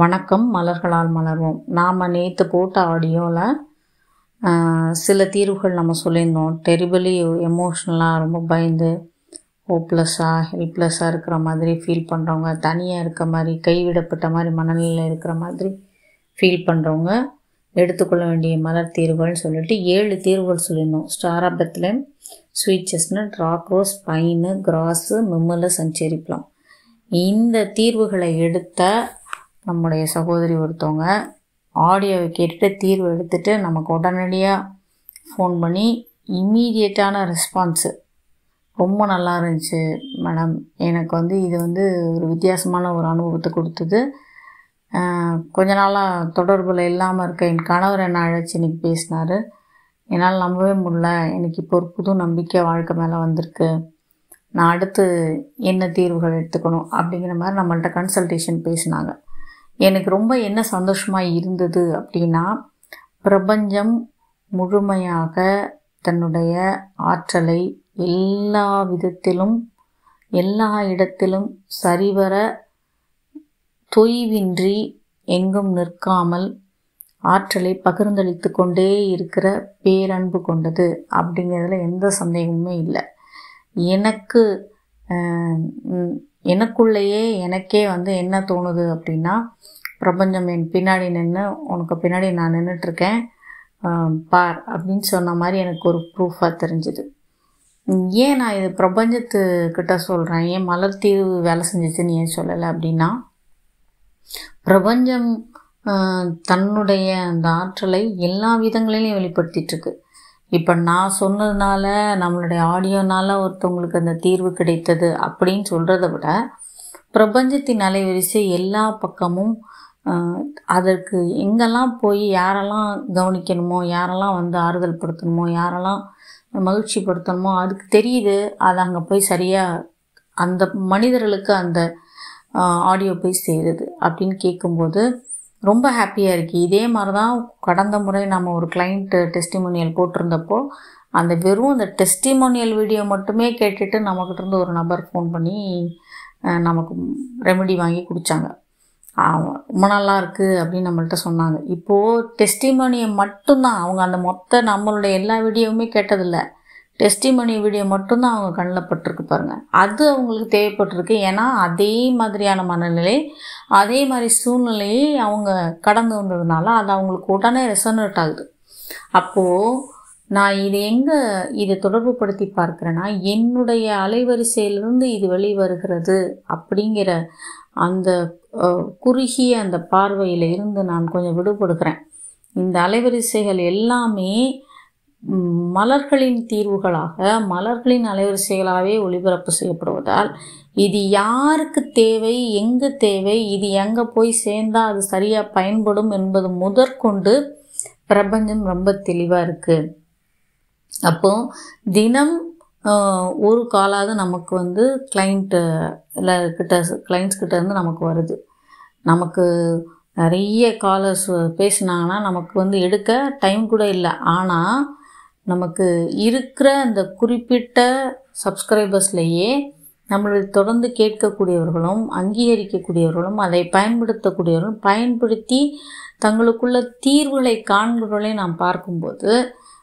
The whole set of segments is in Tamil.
வணக்கம், மலர்களால் மலர்வோம். நாம் நேற்று போட்ட ஆடியோவில் சில தீர்வுகள் நம்ம சொல்லியிருந்தோம். டெரிபலி எமோஷ்னலாக ரொம்ப பயந்து ஹோப்லெஸ்ஸாக ஹெல்ப்லெஸ்ஸாக இருக்கிற மாதிரி ஃபீல் பண்ணுறவங்க, தனியாக இருக்க மாதிரி, கைவிடப்பட்ட மாதிரி மனநிலையில் இருக்கிற மாதிரி ஃபீல் பண்ணுறவங்க எடுத்துக்கொள்ள வேண்டிய மலர் தீர்வுகள்னு சொல்லிட்டு 7 தீர்வுகள் சொல்லியிருந்தோம். Star of Bethlehem, sweet chestnut, rock rose, pine, gorse, mimulus and cherry plum. இந்த தீர்வுகளை எடுத்த நம்முடைய சகோதரி ஒருத்தவங்க ஆடியோவை கேட்டுட்டு தீர்வு எடுத்துகிட்டு நமக்கு உடனடியாக ஃபோன் பண்ணி இம்மீடியட்டான ரெஸ்பான்ஸு ரொம்ப நல்லா இருந்துச்சு மேடம். எனக்கு இது ஒரு வித்தியாசமான ஒரு அனுபவத்தை கொடுத்தது. கொஞ்ச நாளாக தொடர்பில் இல்லாமல் இருக்க என் கணவர் என்ன அழைச்சி இன்றைக்கி பேசினார். என்னால் நம்பவே முடியல. எனக்கு இப்போ ஒரு புது நம்பிக்கை வாழ்க்கை மேலே வந்திருக்கு. நான் அடுத்து என்ன தீர்வுகள் எடுத்துக்கணும் அப்படிங்கிற மாதிரி நம்மள்ட்ட கன்சல்டேஷன் பேசினாங்க. எனக்கு ரொம்ப என்ன சந்தோஷமாக இருந்தது அப்படின்னா, பிரபஞ்சம் முழுமையாக தன்னுடைய ஆற்றலை எல்லா விதத்திலும் எல்லா இடத்திலும் சரிவர தொய்வின்றி எங்கும் நிற்காமல் ஆற்றலை பகிர்ந்தளித்து கொண்டே இருக்கிற பேரன்பு கொண்டது அப்படிங்கிறதுல எந்த சந்தேகமுமே இல்லை. எனக்குள்ளேயே எனக்கே என்ன தோணுது அப்படின்னா, பிரபஞ்சம் என் பின்னாடி நின்று உனக்கு பின்னாடி நான் நின்றுட்டுருக்கேன் பார் அப்படின்னு சொன்ன மாதிரி எனக்கு ஒரு ப்ரூஃபாக தெரிஞ்சுது. ஏன் நான் இது பிரபஞ்சத்துக்கிட்ட சொல்கிறேன், ஏன் மலர் தீர்வு வேலை செஞ்சிச்சுன்னு ஏன் சொல்லலை அப்படின்னா, பிரபஞ்சம் தன்னுடைய அந்த ஆற்றலை எல்லா விதங்களிலையும் வெளிப்படுத்திகிட்ருக்கு. இப்போ நான் சொன்னதுனால, நம்மளுடைய ஆடியோனால் ஒருத்தவங்களுக்கு அந்த தீர்வு கிடைத்தது அப்படின்னு சொல்கிறத விட, பிரபஞ்சத்தின் அலைவரிசை எல்லா பக்கமும் அதற்கு எங்கெல்லாம் போய் யாரெல்லாம் கவனிக்கணுமோ, யாரெல்லாம் ஆறுதல் படுத்தணுமோ, யாரெல்லாம் மகிழ்ச்சிப்படுத்தணுமோ அதுக்கு தெரியுது. அது அங்கே போய் சரியாக அந்த மனிதர்களுக்கு அந்த ஆடியோ போய் சேருது அப்படின்னு கேட்கும்போது ரொம்ப ஹாப்பியாக இருக்குது. இதே மாதிரி தான் கடந்த முறை நம்ம ஒரு கிளைண்ட் டெஸ்டிமோனியல் போட்டிருந்தப்போ அந்த வெறும் அந்த டெஸ்டிமோனியல் வீடியோ மட்டுமே கேட்டுட்டு நம்மக்கிட்ட இருந்து ஒரு நபர் ஃபோன் பண்ணி நமக்கு ரெமெடி வாங்கி குடித்தாங்க. ரொம்ப நல்லா இருக்குது அப்படின்னு நம்மள்ட்ட சொன்னாங்க. இப்போது டெஸ்டிமோனியை மட்டும்தான் அவங்க அந்த மொத்த நம்மளுடைய எல்லா வீடியோவுமே கேட்டதில்லை. டெஸ்டிமோனி வீடியோ மட்டும்தான் அவங்க கண்ணில் பட்டிருக்கு பாருங்கள். அது அவங்களுக்கு தேவைப்பட்டிருக்கு. ஏன்னா அதே மாதிரியான மனநிலை, அதே மாதிரி சூழ்நிலையை அவங்க கடந்து வந்ததுனால அது அவங்களுக்கு உடனே ரெசனேட் ஆகுது. அப்போது நான் இதை தொடர்பு படுத்தி பார்க்குறேன்னா, என்னுடைய அலைவரிசையிலிருந்து இது வெளிவருகிறது அப்படிங்கிற அந்த குறுகிய அந்த பார்வையில் இருந்து நான் கொஞ்சம் விடுபடுகிறேன். இந்த அலைவரிசைகள் எல்லாமே மலர்களின் தீர்வுகளாக, மலர்களின் அலைவரிசைகளாகவே ஒளிபரப்பு செய்யப்படுவதால் இது யாருக்கு தேவை, எங்கே தேவை, இது எங்கே போய் சேர்ந்தால் அது சரியாக பயன்படும் என்பது முதற்கொண்டு பிரபஞ்சம் ரொம்ப தெளிவாக இருக்குது. அப்போது தினம் ஒரு காலாவது நமக்கு கிளைண்ட்ஸ் கிட்ட இருந்து நமக்கு வருது. நமக்கு நிறைய காலர்ஸ் பேசினாங்கன்னா நமக்கு எடுக்க டைம் கூட இல்லை. ஆனால் நமக்கு இருக்கிற அந்த குறிப்பிட்ட சப்ஸ்கிரைபர்ஸ்லேயே நம்மளை தொடர்ந்து கேட்கக்கூடியவர்களும் அங்கீகரிக்கக்கூடியவர்களும் அதை பயன்படுத்தக்கூடியவர்களும் பயன்படுத்தி தங்களுக்குள்ள தீர்வுகளை காண்பவர்களையும் நாம் பார்க்கும்போது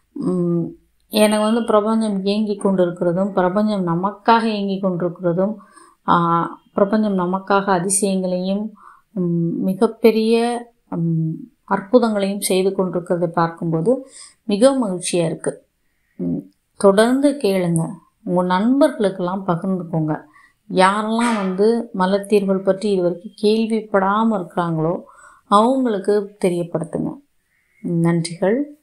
எனக்கு பிரபஞ்சம் இயங்கி கொண்டிருக்கிறதும், பிரபஞ்சம் நமக்காக இயங்கி கொண்டிருக்கிறதும், பிரபஞ்சம் நமக்காக அதிசயங்களையும் மிகப்பெரிய அற்புதங்களையும் செய்து கொண்டிருக்கிறதை பார்க்கும்போது மிகவும் மகிழ்ச்சியாக இருக்குது. தொடர்ந்து கேளுங்க, உங்கள் நண்பர்களுக்கெல்லாம் பகிர்ந்துக்கோங்க. யாரெல்லாம் மலர் தீர்வுகள் பற்றி இது வரைக்கும் கேள்விப்படாமல் இருக்கிறாங்களோ அவங்களுக்கு தெரியப்படுத்துங்க. நன்றிகள்.